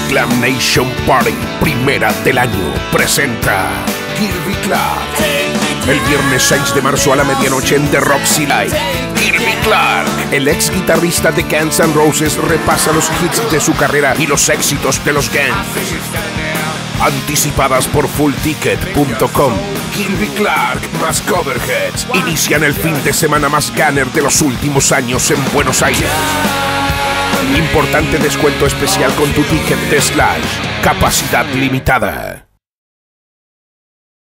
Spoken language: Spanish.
Glam Nation Party, primera del año, presenta Kirby Clark. El viernes 6 de marzo a la medianoche en The Roxy Live. Kirby Clark, el ex guitarrista de Guns N' Roses, repasa los hits de su carrera y los éxitos de los Guns. Anticipadas por fullticket.com. Kirby Clark más Coverheads inician el fin de semana más gunner de los últimos años en Buenos Aires. Importante descuento especial con tu ticket de Slash. Capacidad limitada.